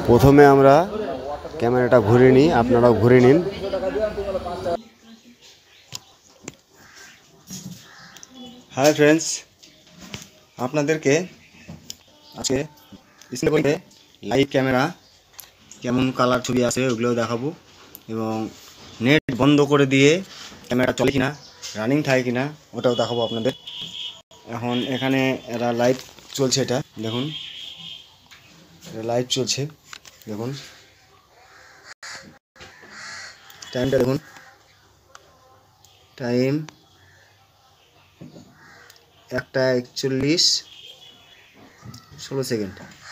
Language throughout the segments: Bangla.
প্রথমে আমরা ক্যামেরাটা ঘুরে নিই, আপনারাও ঘুরে নিন। হাই ফ্রেন্ডস, আপনাদেরকে আজকে ডিসপ্লে লাইভ ক্যামেরা কেমন কালার ছবি আসে ওগুলোও দেখাবো, এবং নেট বন্ধ করে দিয়ে ক্যামেরা চলে কিনা, রানিং থাকে কিনা ওটাও দেখাবো আপনাদের। এখন এখানে এরা লাইভ চলছে, এটা দেখুন, এটা লাইভ চলছে। দেখুন টাইমটা, দেখুন টাইম 1:41:16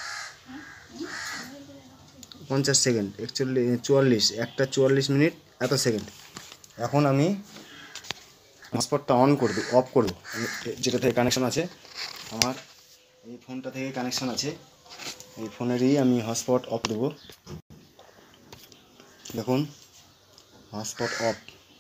50 সেকেন্ড, 44 1:44 এত সেকেন্ড। এখন আমি হটস্পটটা অফ করব, যেটা থেকে কানেকশন আছে আমার এই ফোনটা থেকে কানেকশন আছে, এই ফোনেরই আমি হটস্পট অফ দেবো। দেখুন হটস্পট অফ,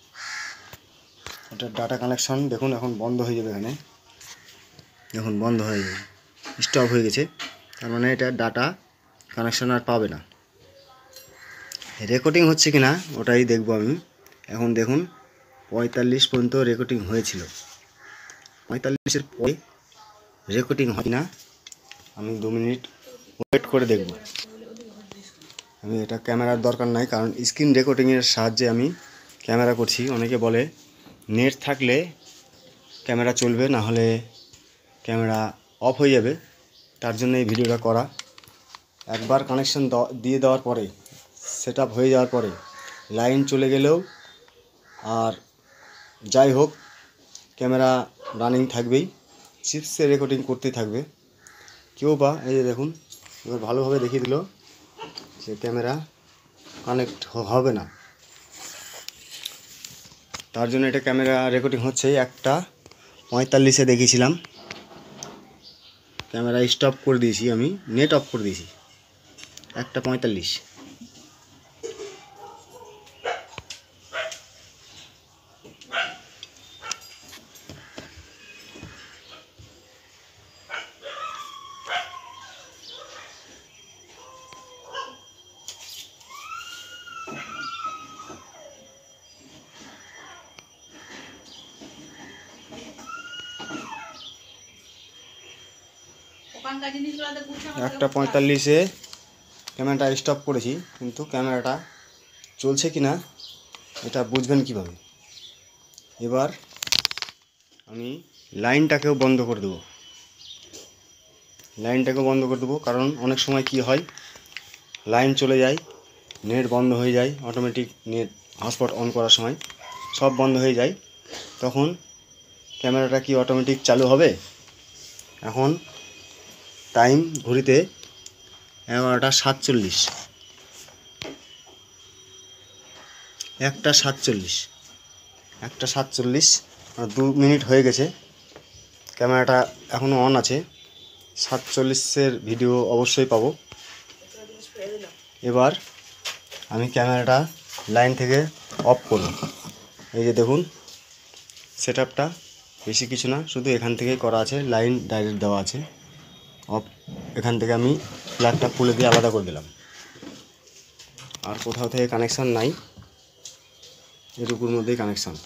এটা ডাটা কানেকশন দেখুন এখন বন্ধ হয়ে যাবে। এখানে দেখুন বন্ধ হয়ে যাবে, স্টপ হয়ে গেছে, তার মানে এটা ডাটা কানেকশন আর পাবে না। রেকর্ডিং হচ্ছে কি না ওটাই দেখব আমি। এখন দেখুন 45 পর্যন্ত রেকর্ডিং হয়েছিল, 45-এর পরে রেকর্ডিং হয় না, আমি 2 মিনিট ওয়েট করে দেখব। আমি এটা ক্যামেরার দরকার নাই, কারণ স্ক্রিন রেকর্ডিংয়ের সাহায্যে আমি ক্যামেরা করছি। অনেকে বলে নেট থাকলে ক্যামেরা চলবে, না হলে ক্যামেরা অফ হয়ে যাবে, তার জন্য এই ভিডিওটা করা। একবার কানেকশন দিয়ে দেওয়ার পরে, সেট আপ হয়ে যাওয়ার পরে লাইন চলে গেলেও আর যাই হোক ক্যামেরা রানিং থাকবেই, চিপসে রেকর্ডিং করতেই থাকবে। কেউ বা এই যে দেখুন এবার ভালোভাবে দেখিয়ে দিল যে ক্যামেরা কানেক্ট হবে না, তার জন্য এটা ক্যামেরা রেকর্ডিং হচ্ছে। 1:45-এ দেখিয়েছিলাম, ক্যামেরা স্টপ করে দিয়েছি, আমি নেট অফ করে দিয়েছি 1:45। একটা 45-এ ক্যামেরাটা স্টপ করেছি, কিন্তু ক্যামেরাটা চলছে কি না এটা বুঝবেন কিভাবে। এবার আমি লাইনটাকেও বন্ধ করে দেবো, কারণ অনেক সময় কি হয়, লাইন চলে যায়, নেট বন্ধ হয়ে যায়, অটোমেটিক নেট হটস্পট অন করার সময় সব বন্ধ হয়ে যায়, তখন ক্যামেরাটা কি অটোমেটিক চালু হবে? এখন টাইম ঘড়িতে 11:47, 1:47 2 মিনিট হয়ে গেছে, ক্যামেরাটা এখনও অন আছে, 47-এর ভিডিও অবশ্যই পাবো। এবার আমি ক্যামেরাটা লাইন থেকে অফ করব। এই যে দেখুন সেট আপটা বেশি কিছু না, শুধু এখান থেকেই করা আছে, লাইন ডাইরেক্ট দেওয়া আছে অফ। এখান থেকে আমি প্লাগটা খুলে দিয়ে আলাদা করে দিলাম, আর কোথাও থেকে কানেকশান নাই, এটুকুর মধ্যেই কানেকশান।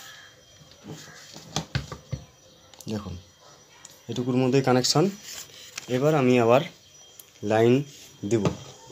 দেখুন এটুকুর মধ্যেই কানেকশান। এবার আমি আবার লাইন দিব,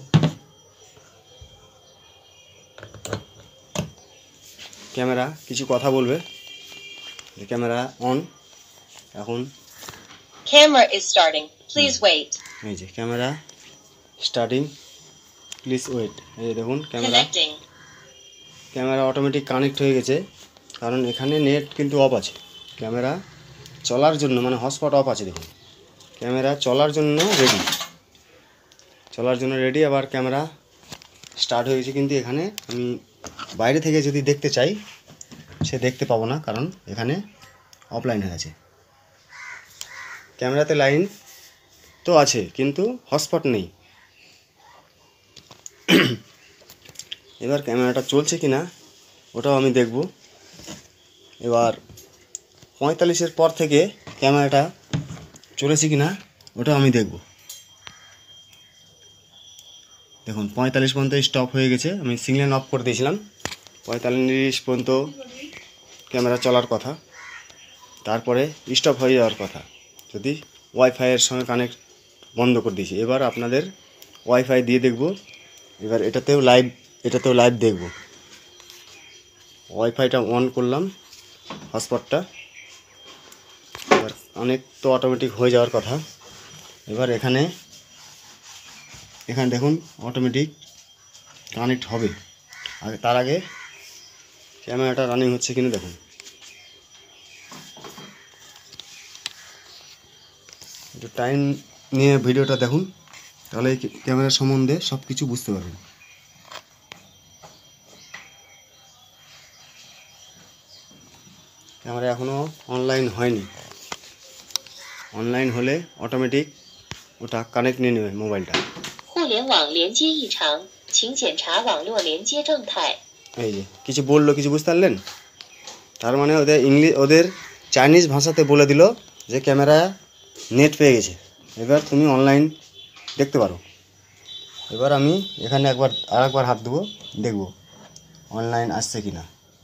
ক্যামেরা কিছু কথা বলবে, ক্যামেরা অন। এখন Camera is starting. Please wait. এই যে ক্যামেরা স্টার্টিং, প্লিজ ওয়েট। এই যে দেখুন ক্যামেরা অটোমেটিক কানেক্ট হয়ে গেছে, কারণ এখানে নেট কিন্তু অফ আছে। ক্যামেরা চলার জন্য মানে হটস্পট অফ আছে, দেখুন ক্যামেরা চলার জন্য রেডি, আবার ক্যামেরা স্টার্ট হয়ে গেছে। কিন্তু এখানে আমি বাইরে থেকে যদি দেখতে চাই সে দেখতে পাবো না, কারণ এখানে অফলাইন হয়ে আছে। ক্যামেরাতে লাইন তো আছে কিন্তু হটস্পট নেই। এবার ক্যামেরাটা চলছে কি না ওটাও আমি দেখব। এবার 45-এর পর থেকে ক্যামেরাটা চলেছে কি না ওটাও আমি দেখব। দেখুন 45 পর্যন্ত স্টপ হয়ে গেছে। আমি সিগন্যাল অফ করে দিয়েছিলাম। 45 পর্যন্ত ক্যামেরা চলার কথা, তারপরে স্টপ হয়ে যাওয়ার কথা যদি ওয়াইফাইয়ের সঙ্গে কানেক্ট বন্ধ করে দিয়েছি। এবার আপনাদের ওয়াইফাই দিয়ে দেখব। এবার এটাতেও লাইভ দেখব। ওয়াইফাইটা অন করলাম, হটস্পটটা। এবার অনেক তো অটোমেটিক হয়ে যাওয়ার কথা। এবার এখানে দেখুন অটোমেটিক কানেক্ট হবে। তার আগে ক্যামেরাটা রানিং হচ্ছে কিনা দেখুন। একটু টাইম নিয়ে ভিডিওটা দেখুন, তাহলে ক্যামেরা সম্বন্ধে সব কিছু বুঝতে পারবেন। ক্যামেরা এখনও অনলাইন হয়নি। অনলাইন হলে অটোমেটিক ওটা কানেক্ট নিয়ে নেবে মোবাইলটা। 互联网连接异常，请检查网络连接状态。 এই যে কিছু বললো, কিছু বুঝতে পারলেন? তার মানে ওদের চাইনিজ ভাষাতে বলে দিল যে ক্যামেরা নেট পেয়ে গেছে, এবার তুমি অনলাইন দেখতে পারো। এবার আমি এখানে আরেকবার হাত দেবো, দেখব অনলাইন আসছে কিনা।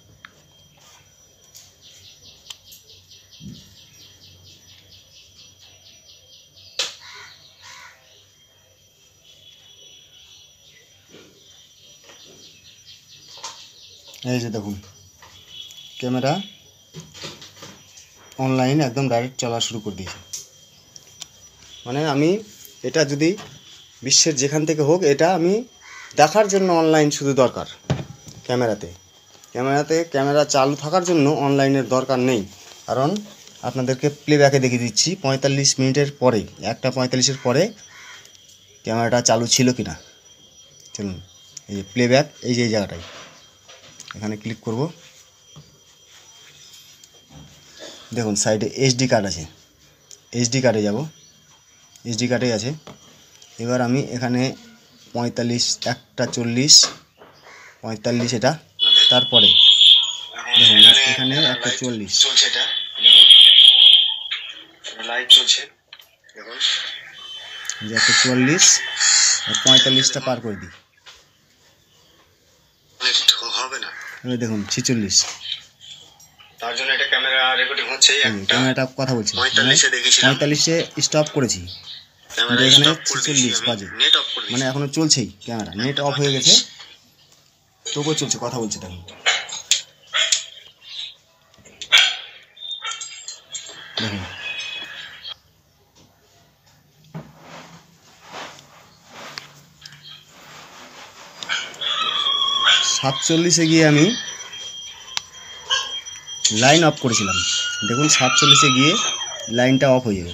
এই যে দেখুন ক্যামেরা অনলাইন একদম ডাইরেক্ট চলা শুরু করে দিয়েছে। মানে আমি এটা যদি বিশ্বের যেখান থেকে হোক, এটা আমি দেখার জন্য অনলাইন শুধু দরকার। ক্যামেরা চালু থাকার জন্য অনলাইনের দরকার নেই। কারণ আপনাদেরকে প্লেব্যাকে দেখিয়ে দিচ্ছি 45 মিনিটের পরে, 1:45 পরে ক্যামেরাটা চালু ছিল কি না। চলুন, এই যে প্লেব্যাক, এই জায়গাটায় এখানে ক্লিক করব। দেখুন সাইডে এইচডি কার্ড আছে, এইচডি কার্ডে যাব, এইচডি কার্ডে আছে। এবার আমি এখানে 45, 1:40, 45 এটা, তারপরে দেখুন এখানে 1:40 চলছে, এটা দেখুন লাইভ চলছে। দেখুন যে 1:40 আর 45টা পার করে দিই, হবে না। এবার দেখুন 46, তার জন্য এটা ক্যামেরা রেকর্ডিং হচ্ছে। ক্যামেরাটা কথা বলছি, 45-এ স্টপ করেছি, কিন্তু এখানে 46 বাজে, মানে এখনো চলছেই। ক্যামেরা নেট অফ হয়ে গেছে, তবুও চলছে, কথা বলছি। দেখুন দেখুন 47-এ গিয়ে আমি লাইন অফ করেছিলাম। দেখুন 47-এ গিয়ে লাইনটা অফ হয়ে যাবে।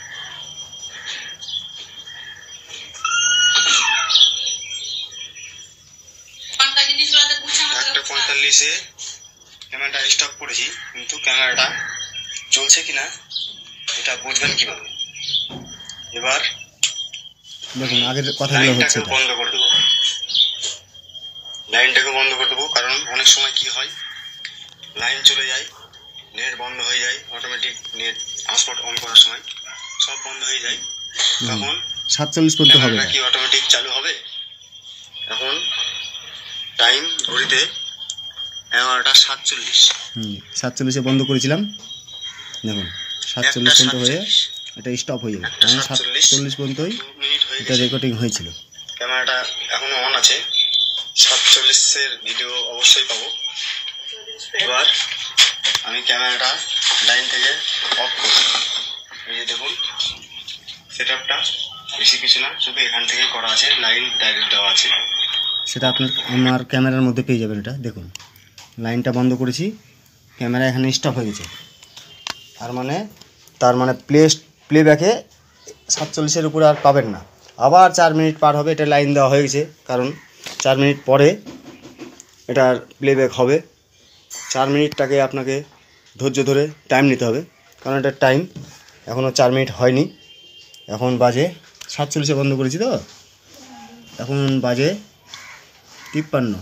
ক্যামেরাটা স্টপ করেছি, কিন্তু ক্যামেরাটা চলছে কিনা এটা বুঝবেন কিভাবে। এবার দেখুন আগের কথাগুলো হচ্ছে, বন্ধ করে দেবো, লাইনটাকে বন্ধ করে দেবো। কারণ অনেক সময় কি হয়, লাইন চলে যায়, নেট বন্ধ হয়ে যায়, অটোমেটিক নেট হটস্পট অন করার সময় সব বন্ধ হয়ে যায়। তখন 47 পর্যন্ত হবে না, কি অটোমেটিক চালু হবে। এখন টাইম ঘড়িতে 11:47। 47-এ বন্ধ করেছিলাম। দেখুন 47 পর্যন্ত হয়ে এটা স্টপ হয়ে যাবে। 47 পর্যন্তই এটা রেকর্ডিং হয়েছিল। ক্যামেরাটা এখনো অন আছে, 47-এর ভিডিও অবশ্যই পাবো। এবার আমি ক্যামেরাটা লাইন থেকে অফ করব। এই যে দেখুন সেটআপটা বেশি কিছু না, শুধু এখান থেকে করা আছে, লাইন ডাইরেক্ট দেওয়া আছে। সেটা আমার ক্যামেরার মধ্যে পেয়ে যাবেন। এটা দেখুন লাইনটা বন্ধ করেছি, ক্যামেরা এখানে স্টপ হয়ে গেছে। তার মানে প্লেব্যাকে 47-এর উপরে আর পাবেন না। আবার 4 মিনিট পার হবে, এটা লাইন দেওয়া হয়ে গেছে, কারণ 4 মিনিট পরে এটার প্লেব্যাক হবে। 4 মিনিটটাকে আপনাকে ধৈর্য ধরে টাইম নিতে হবে, কারণ এটার টাইম এখনও 4 মিনিট হয়নি। এখন বাজে 47-এ বন্ধ করেছি তো, এখন বাজে 53।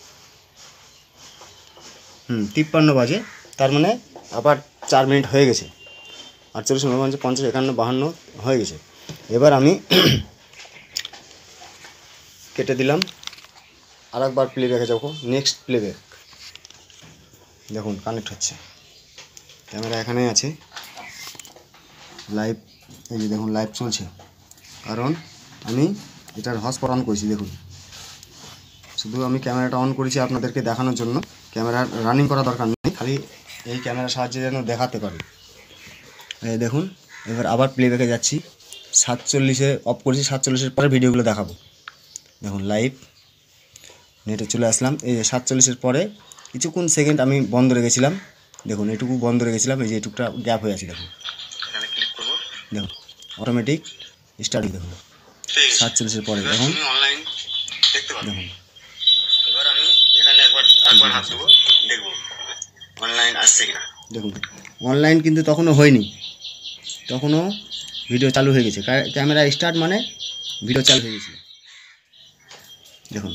53 বাজে, তার মানে আবার 4 মিনিট হয়ে গেছে। 48, 49, 50, 51, 52 হয়ে গেছে। এবার আমি কেটে দিলাম, আরেকবার প্লেব্যাকে যাবো, নেক্সট প্লেব্যাক। দেখুন কানেক্ট হচ্ছে, ক্যামেরা এখানেই আছে, লাইভ, এই যে দেখুন লাইভ চলছে, কারণ আমি এটার হটস্পট অন করেছি। দেখুন শুধু আমি ক্যামেরাটা অন করেছি আপনাদেরকে দেখানোর জন্য, ক্যামেরা রানিং করা দরকার নেই, খালি এই ক্যামেরার সাহায্যে যেন দেখাতে পারি। এই দেখুন এবার আবার প্লেব্যাকে যাচ্ছি, 47-এ অফ করেছি, 47-এর পরে ভিডিওগুলো দেখাবো। দেখুন লাইভ নেটে চলে আসলাম, এই যে 47-এর পরে কিছুক্ষণ সেকেন্ড আমি বন্ধ রেখেছিলাম, দেখুন এটুকু বন্ধ রেখেছিলাম, এই যে এটুকুটা গ্যাপ হয়ে আছে। দেখুন এখানে ক্লিক করব, দেখুন অটোমেটিক স্টার্ট, দেখুন 47-এর পরে এখন অনলাইন দেখতে পাবেন। দেখুন এবার আমি এখানে একবার হাত দেবো, দেখব অনলাইন আসছে কিনা। দেখুন অনলাইন কিন্তু তখনও হয়নি, তখনও ভিডিও চালু হয়ে গেছে, ক্যামেরা স্টার্ট মানে ভিডিও চালু হয়ে গেছে। দেখুন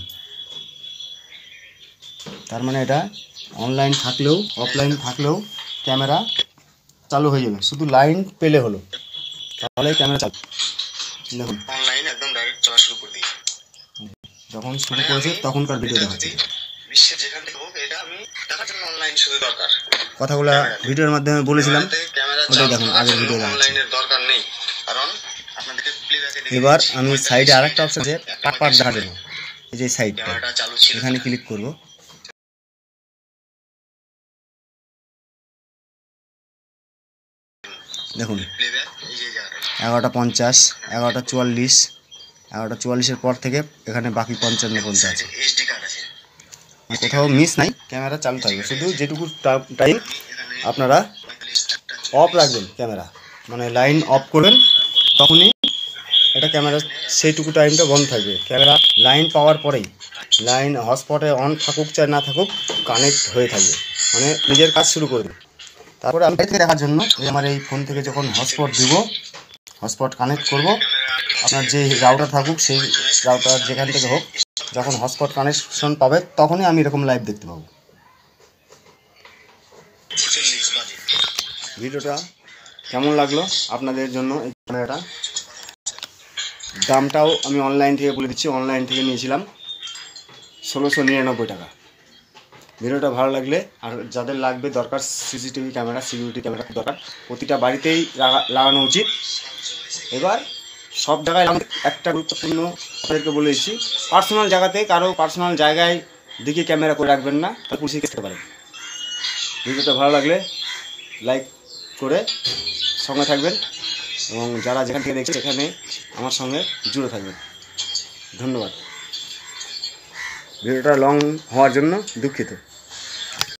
তার মানে এটা অনলাইন থাকলেও অফলাইন থাকলেও ক্যামেরা চালু হয়ে যাবে, শুধু লাইন পেলে হলো, তাহলে ক্যামেরা চালু। দেখুন অনলাইন একদম ডাইরেক্ট চলা শুরু করে দিই, যখন শুরু করেছে তখনকার ভিডিও দেখাচ্ছি। বিশ্বের যেখান থেকে হোক এটা আমি দেখার জন্য অনলাইন শুধু দরকার, কথাগুলো ভিডিওর মাধ্যমে বলেছিলাম, ওটাই দেখুন আগের ভিডিও অনলাইনের দরকার নেই, কারণ আপনাদেরকে প্লেব্যাকে। এবার আমি সাইডে আরেকটা অপশন আছে পার্ট দেখার জন্য, এই যে সাইডটা এখানে ক্লিক করব, দেখুন 11:50, 11:44, 11:44-এর পর থেকে এখানে বাকি 55 পর্যন্ত আছে, কোথাও মিস নাই, ক্যামেরা চালু থাকবে, শুধু যেটুকু টাইম আপনারা অফ রাখবেন ক্যামেরা, মানে লাইন অফ করবেন তখনই এটা ক্যামেরা সেইটুকু টাইমটা বন্ধ থাকবে। ক্যামেরা লাইন পাওয়ার পরেই লাইন হটস্পটে অন থাকুক চাই না থাকুক কানেক্ট হয়ে থাকবে, মানে নিজের কাজ শুরু করবে। তারপরে আমি দেখার জন্য আমার এই ফোন থেকে যখন হটস্পট দিব, হটস্পট কানেক্ট করব, আপনার যে রাউটার থাকুক সেই রাউটার যেখান থেকে হোক, যখন হটস্পট কানেকশন পাবে তখনই আমি এরকম লাইভ দেখতে পাবো। ভিডিওটা কেমন লাগলো আপনাদের জন্য, এই ক্যামেরাটা দামটাও আমি অনলাইন থেকে বলে দিচ্ছি, অনলাইন থেকে নিয়েছিলাম 1699 টাকা। ভিডিওটা ভালো লাগলে, আর যাদের লাগবে দরকার সিসিটিভি ক্যামেরা, সিকিউরিটি ক্যামেরা দরকার, প্রতিটা বাড়িতেই লাগানো উচিত। এবার সব জায়গায় একটা গুরুত্বপূর্ণ আপনাদেরকে বলে দিচ্ছি, পার্সোনাল জায়গাতে কারো পার্সোনাল জায়গায় দিকে ক্যামেরা করে রাখবেন না, তাহলে পুলিশে খেতে পারেন। ভিডিওটা ভালো লাগলে লাইক করে সঙ্গে থাকবেন, এবং যারা যেখান থেকে দেখছে সেখানে আমার সঙ্গে জুড়ে থাকবেন। ধন্যবাদ। ভিডিওটা লং হওয়ার জন্য দুঃখিত।